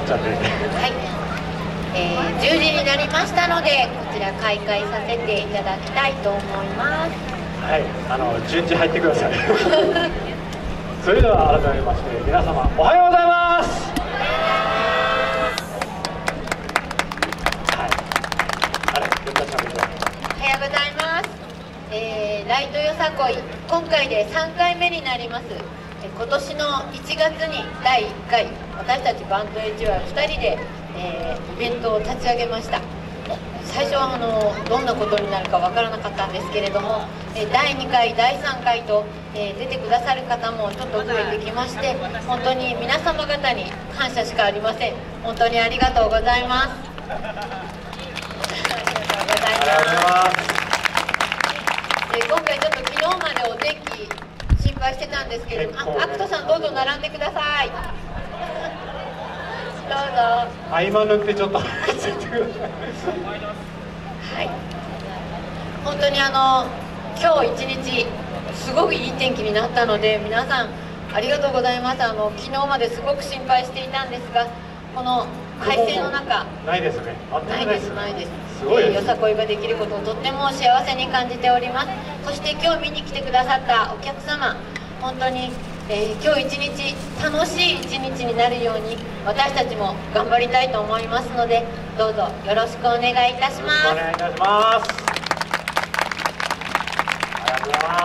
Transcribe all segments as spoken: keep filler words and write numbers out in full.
ちゃって。 はい、えー、じゅうじになりましたので、こちら開会させていただきたいと思います。 はい、あの順次入ってください。それでは改めまして皆様おはようございます。はい。あれ、よかったです。 おはようございます。えー、ライトよさこい今回でさんかいめになります。え今年のいちがつにだいいっかい私たちバンドエイチワイふたりで、えー、イベントを立ち上げました。最初はあのどんなことになるかわからなかったんですけれども、えー、だいにかいだいさんかいと、えー、出てくださる方もちょっと増えてきまして、本当に皆様方に感謝しかありません。本当にありがとうございます。ありがとうございます。で今回ちょっと昨日までお天気心配してたんですけれども、あ、アクトさんどうぞ並んでください。どうぞ。 合間縫ってちょっとついてください。 はい。本当にあの今日一日すごくいい天気になったので、皆さんありがとうございます。あの昨日まですごく心配していたんですが、この快晴の中ないですね。 ないですないです。 すごいです。 よさこいができることをとっても幸せに感じております。そして今日見に来てくださったお客様、本当に、えー、今日一日楽しい一日になるように私たちも頑張りたいと思いますので、どうぞよろしくお願いいたします。 お願いいたします。ありがとうございます。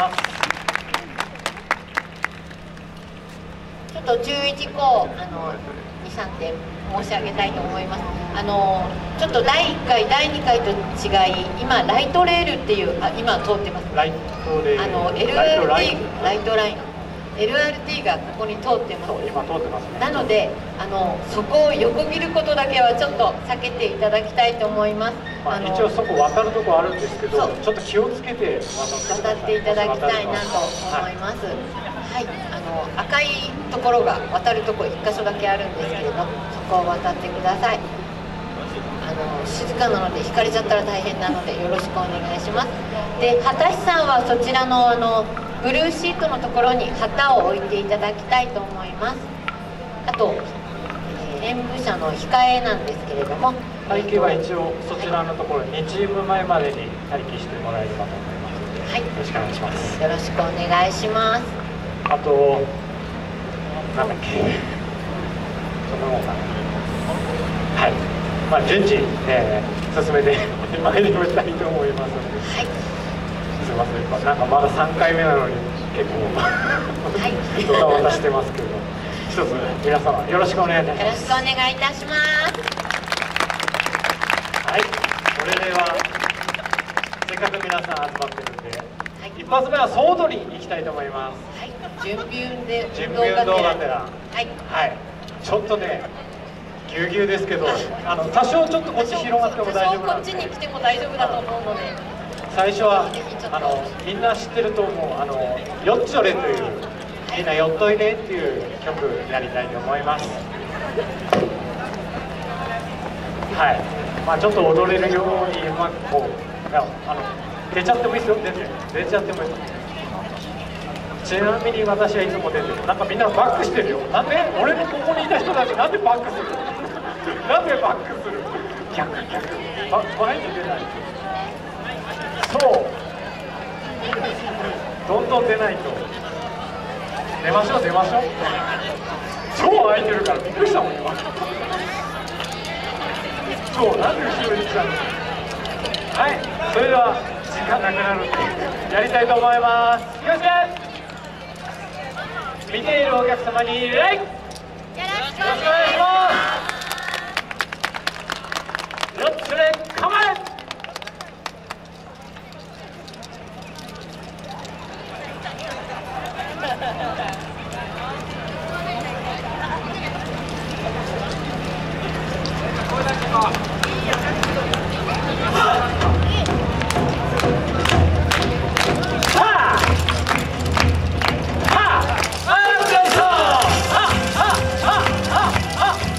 ちょっと注意事項あのにさんてん申し上げたいと思います。あのちょっとだいいっかいだいにかいと違い、今ライトレールっていう、あ、今通ってます。 ライトレール、 あの エルアールティー ライトライン エルアールティー がここに通ってます。 今通ってますね。 なのであのそこを横切ることだけはちょっと避けていただきたいと思います。 まあ、 あの一応そこ渡るとこあるんですけど、ちょっと気をつけて渡っていただきたいなと思います。はい、あの赤いところが渡るところいっかしょだけあるんですけれど、そこを渡ってください。あの静かなので引かれちゃったら大変なのでよろしくお願いします。で、旗師さんはそちらのあのブルーシートのところに旗を置いていただきたいと思います。あと、えー、演舞者の控えなんですけれども、 待機は一応そちらのところにチーム前までに待機してもらえればと思います。はい、よろしくお願いします。 よろしくお願いします。 あと、なんだっけ、その他、はい、まあ、順次、えー、進めてまいりましたいと思います。 はい。 すみません、なんかまださんかいめなのに、結構、はい、ドタバタしてますけど、一つ、皆様、よろしくお願いいたします。 よろしくお願いいたします。 はい、それでは、せっかく皆さん集まってるんで、はい、一発目は総取りに行きたいと思います。 はい、準備運で準備運動がてら、はい、はい、ちょっとね、ぎゅうぎゅうですけど、あの多少ちょっとこっち広がっても大丈夫なんで、 こっちに来ても大丈夫だと思うので、 最初はあのみんな知ってると思う、あのよっちょれという、みんなよっといでっていう曲やりたいと思います。はい、まあちょっと踊れるようにうまくこう、いや、あの出ちゃってもいいですよ、出て出ちゃってもいいです。ちなみに私はいつも出てる。なんかみんなバックしてるよ。なんで俺のここにいた人たちなんでバックするなんでバックする逆逆バ前に出ない。そうどんどん出ないと。出ましょう出ましょう。超空いてるからびっくりしたもん今。そうなんで後ろに来たの。はい、それでは時間なくなるんでやりたいと思います。よろしく。見ているお客様に礼。よろしくお願いします。よっつれ構え。あ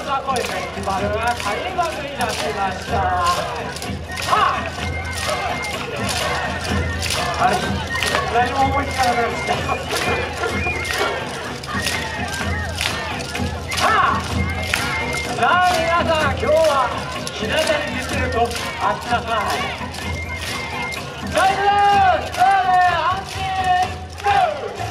さこいフェスティバルが開幕いたしました。はあ、何も思いつかなくなってきた。はあ、さあ皆さん、今日は日向に出てるとあったかい。大丈夫、それ安心ゴー。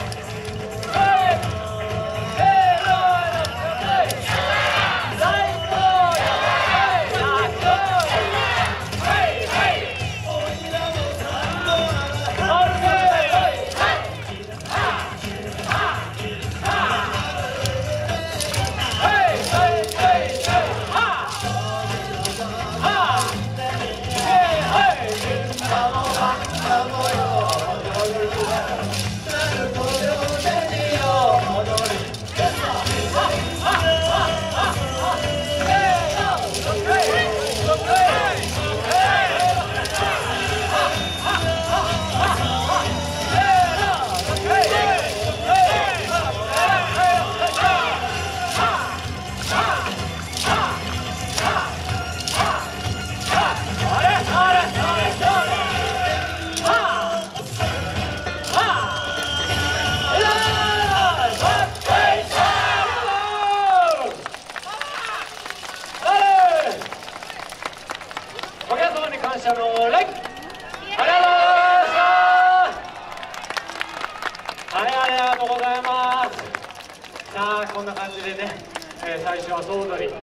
感謝の礼。ありがとうございました。はい、ありがとうございます。さあこんな感じでね、えー、最初は総踊り。